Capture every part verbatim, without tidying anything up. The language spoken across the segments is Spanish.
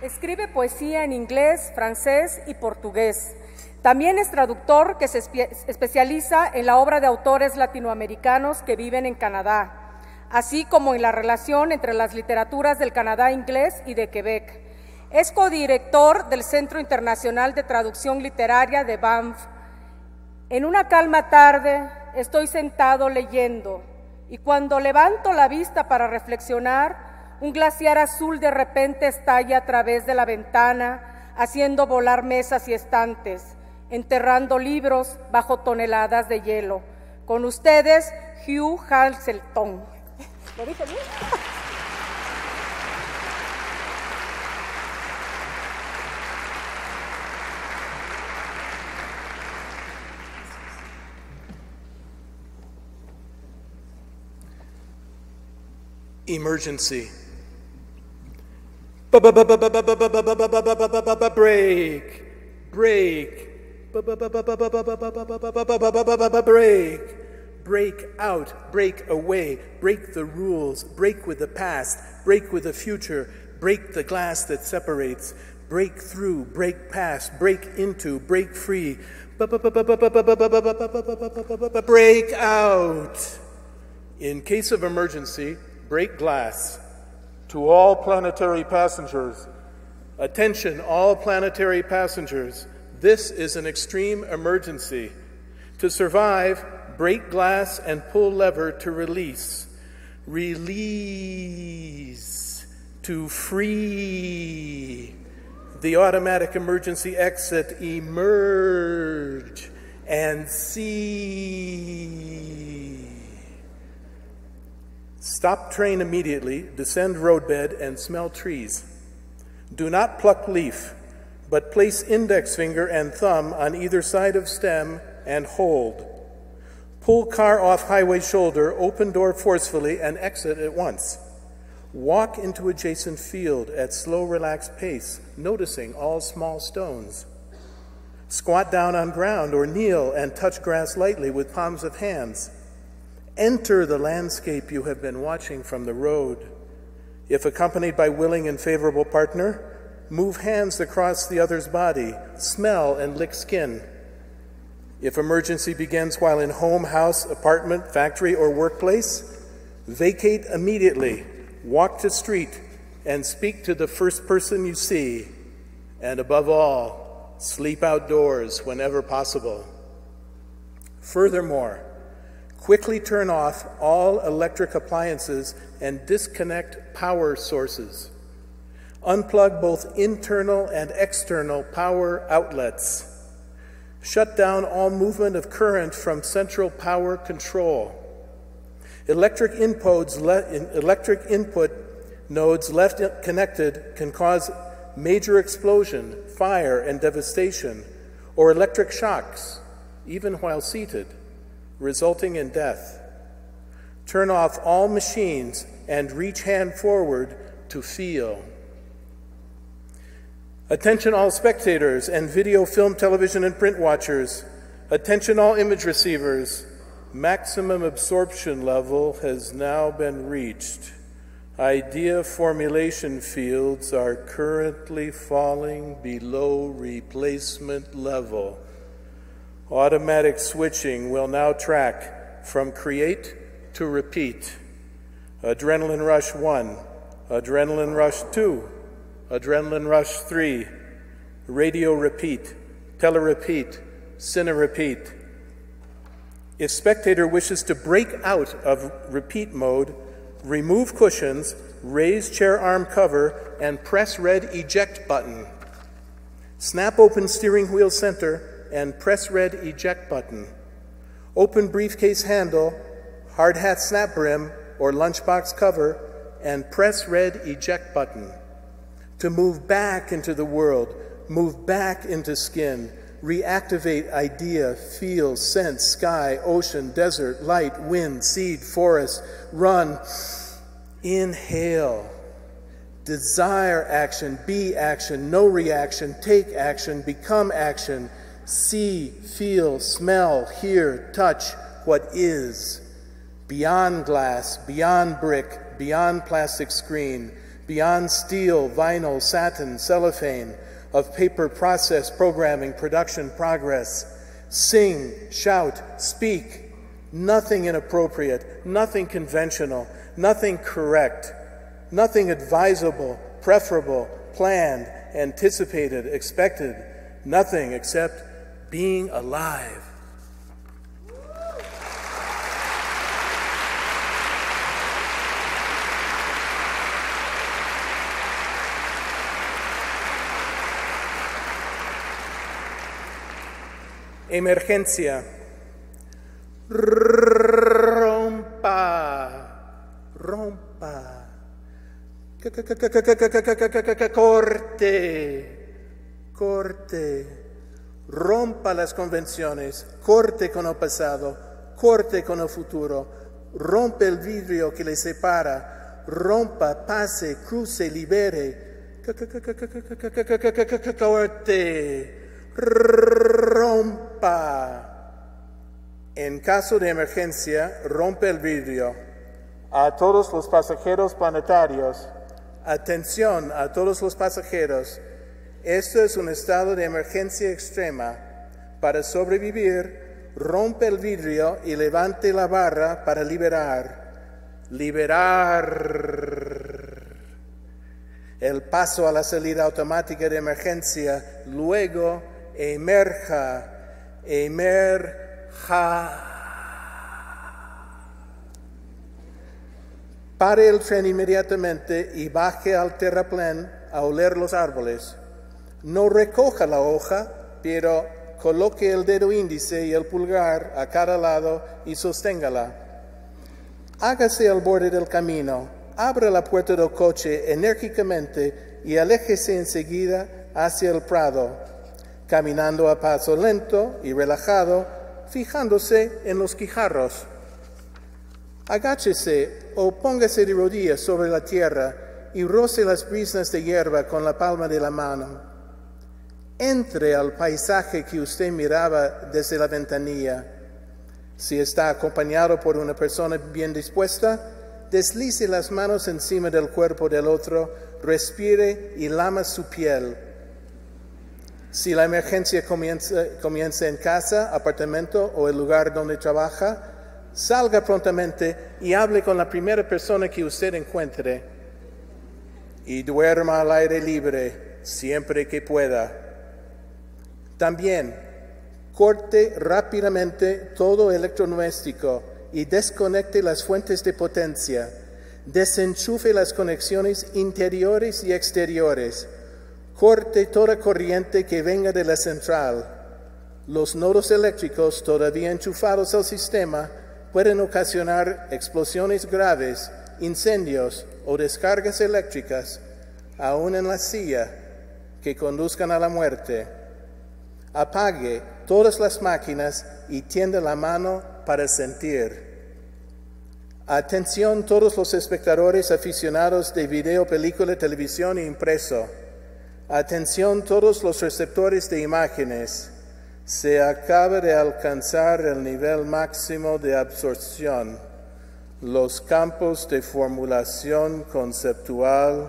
Escribe poesía en inglés, francés y portugués. También es traductor que se espe- especializa en la obra de autores latinoamericanos que viven en Canadá, así como en la relación entre las literaturas del Canadá inglés y de Quebec. Es codirector del Centro Internacional de Traducción Literaria de Banff. En una calma tarde estoy sentado leyendo y cuando levanto la vista para reflexionar, un glaciar azul de repente estalla a través de la ventana, haciendo volar mesas y estantes, enterrando libros bajo toneladas de hielo. Con ustedes, Hugh Halselton. ¿Lo dije bien? Emergency. Break. Break. Break. Break out. Break away. Break the rules. Break with the past. Break with the future. Break the glass that separates. Break through. Break past. Break into. Break free. Break out. In case of emergency, break glass. To all planetary passengers, attention all planetary passengers, this is an extreme emergency. To survive, break glass and pull lever to release. Release to free. The automatic emergency exit, emerge and see. Stop train immediately, descend roadbed, and smell trees. Do not pluck leaf, but place index finger and thumb on either side of stem and hold. Pull car off highway shoulder, open door forcefully, and exit at once. Walk into adjacent field at slow, relaxed pace, noticing all small stones. Squat down on ground or kneel and touch grass lightly with palms of hands. Enter the landscape you have been watching from the road. If accompanied by willing and favorable partner, move hands across the other's body, smell and lick skin. If emergency begins while in home, house, apartment, factory, or workplace, vacate immediately, walk to street, and speak to the first person you see. And above all, sleep outdoors whenever possible. Furthermore, quickly turn off all electric appliances and disconnect power sources. Unplug both internal and external power outlets. Shut down all movement of current from central power control. Electric inputs, le- electric input nodes left connected can cause major explosion, fire, and devastation, or electric shocks, even while seated, resulting in death. Turn off all machines and reach hand forward to feel. Attention all spectators and video, film, television, and print watchers. Attention all image receivers. Maximum absorption level has now been reached. Idea formulation fields are currently falling below replacement level. Automatic switching will now track from create to repeat. Adrenaline rush one, adrenaline rush two, adrenaline rush three, radio repeat, tele-repeat, cine-repeat. If spectator wishes to break out of repeat mode, remove cushions, raise chair arm cover, and press red eject button. Snap open steering wheel center and press red eject button. Open briefcase handle, hard hat snap brim, or lunchbox cover, and press red eject button. To move back into the world, move back into skin, reactivate idea, feel, sense, sky, ocean, desert, light, wind, seed, forest, run, inhale. Desire action, be action, no reaction, take action, become action, see, feel, smell, hear, touch what is. Beyond glass, beyond brick, beyond plastic screen, beyond steel, vinyl, satin, cellophane, of paper process, programming, production, progress. Sing, shout, speak. Nothing inappropriate, nothing conventional, nothing correct, nothing advisable, preferable, planned, anticipated, expected, nothing except being alive. Emergencia. Rompa. Rompa. Corte. Corte. Rompa las convenciones. Corte con el pasado. Corte con el futuro. Rompe el vidrio que le separa. Rompa, pase, cruce, libere. Corte. Rompa. En caso de emergencia, rompe el vidrio. A todos los pasajeros planetarios, atención a todos los pasajeros. Esto es un estado de emergencia extrema. Para sobrevivir, rompe el vidrio y levante la barra para liberar. Liberar. El paso a la salida automática de emergencia, luego emerja, emerja. Pare el tren inmediatamente y baje al terraplén a oler los árboles. No recoja la hoja, pero coloque el dedo índice y el pulgar a cada lado y sosténgala. Hágase al borde del camino, abra la puerta del coche enérgicamente y aléjese enseguida hacia el prado, caminando a paso lento y relajado, fijándose en los guijarros. Agáchese o póngase de rodillas sobre la tierra y roce las brisnas de hierba con la palma de la mano. Entre al paisaje que usted miraba desde la ventanilla. Si está acompañado por una persona bien dispuesta, deslice las manos encima del cuerpo del otro, respire y lama su piel. Si la emergencia comienza, comienza en casa, apartamento o el lugar donde trabaja, salga prontamente y hable con la primera persona que usted encuentre. Y duerma al aire libre siempre que pueda. También, corte rápidamente todo electrodoméstico y desconecte las fuentes de potencia. Desenchufe las conexiones interiores y exteriores. Corte toda corriente que venga de la central. Los nodos eléctricos todavía enchufados al sistema pueden ocasionar explosiones graves, incendios o descargas eléctricas, aún en la silla, que conduzcan a la muerte. Apague todas las máquinas y tienda la mano para sentir. Atención todos los espectadores aficionados de video, película, televisión e impreso. Atención todos los receptores de imágenes. Se acaba de alcanzar el nivel máximo de absorción. Los campos de formulación conceptual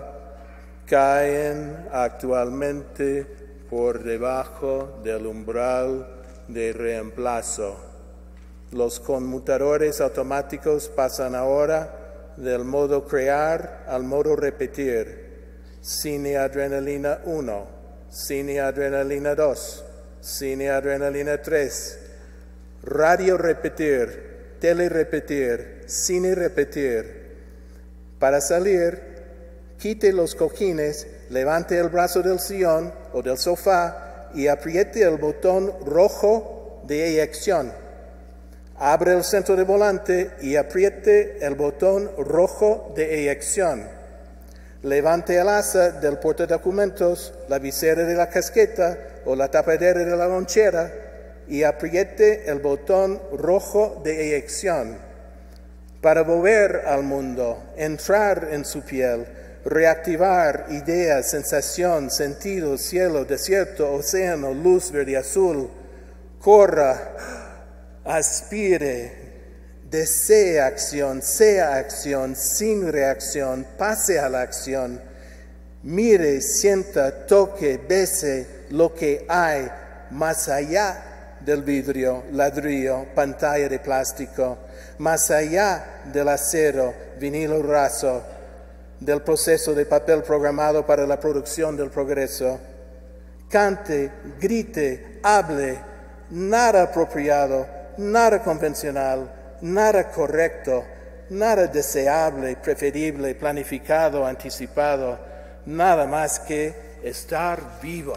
caen actualmente por debajo del umbral de reemplazo. Los conmutadores automáticos pasan ahora del modo crear al modo repetir. Cine adrenalina uno, cine adrenalina dos. Cine adrenalina tres, radio repetir, tele repetir, cine repetir. Para salir, quite los cojines, levante el brazo del sillón o del sofá y apriete el botón rojo de eyección. Abre el centro de volante y apriete el botón rojo de eyección. Levante el asa del portadocumentos, la visera de la casqueta o la tapadera de la lonchera y apriete el botón rojo de eyección. Para volver al mundo, entrar en su piel, reactivar ideas, sensación, sentido, cielo, desierto, océano, luz verde azul. Corra, aspire, desee acción, sea acción, sin reacción, pase a la acción. Mire, sienta, toque, bese lo que hay más allá del vidrio, ladrillo, pantalla de plástico, más allá del acero, vinilo raso, del proceso de papel programado para la producción del progreso. Cante, grite, hable, nada apropiado, nada convencional, nada correcto, nada deseable, preferible, planificado, anticipado, nada más que estar vivo.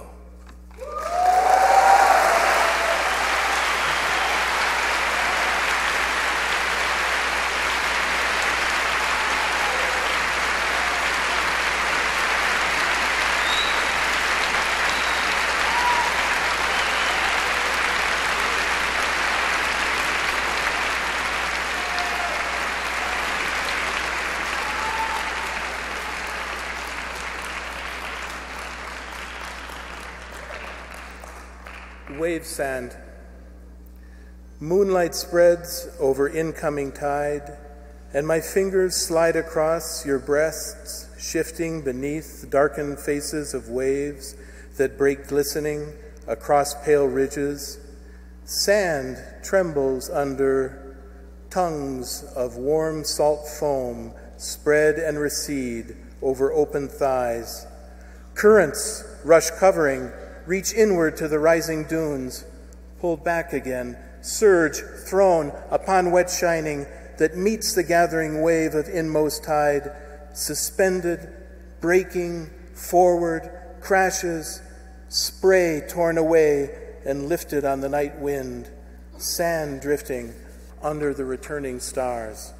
Wave sand. Moonlight spreads over incoming tide, and my fingers slide across your breasts, shifting beneath darkened faces of waves that break glistening across pale ridges. Sand trembles under tongues of warm salt foam spread and recede over open thighs. Currents rush covering, reach inward to the rising dunes, pull back again, surge thrown upon wet shining that meets the gathering wave of inmost tide, suspended, breaking, forward, crashes, spray torn away and lifted on the night wind, sand drifting under the returning stars.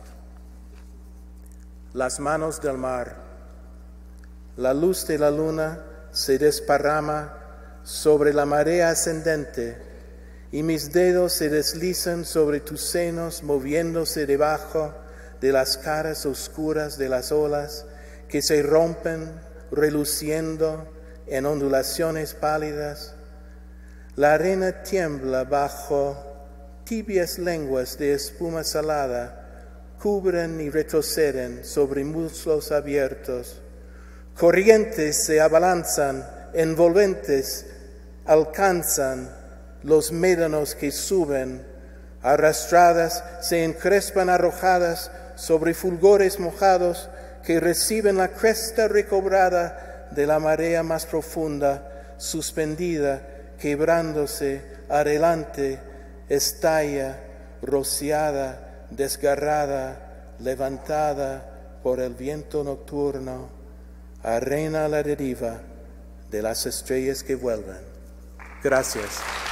Las manos del mar. La luz de la luna se desparrama sobre la marea ascendente, y mis dedos se deslizan sobre tus senos, moviéndose debajo de las caras oscuras de las olas que se rompen, reluciendo en ondulaciones pálidas. La arena tiembla bajo tibias lenguas de espuma salada, cubren y retroceden sobre muslos abiertos. Corrientes se abalanzan, envolventes, alcanzan los médanos que suben, arrastradas se encrespan arrojadas sobre fulgores mojados que reciben la cresta recobrada de la marea más profunda, suspendida, quebrándose, adelante, estalla, rociada, desgarrada, levantada por el viento nocturno, arena a la deriva de las estrellas que vuelven. Gracias.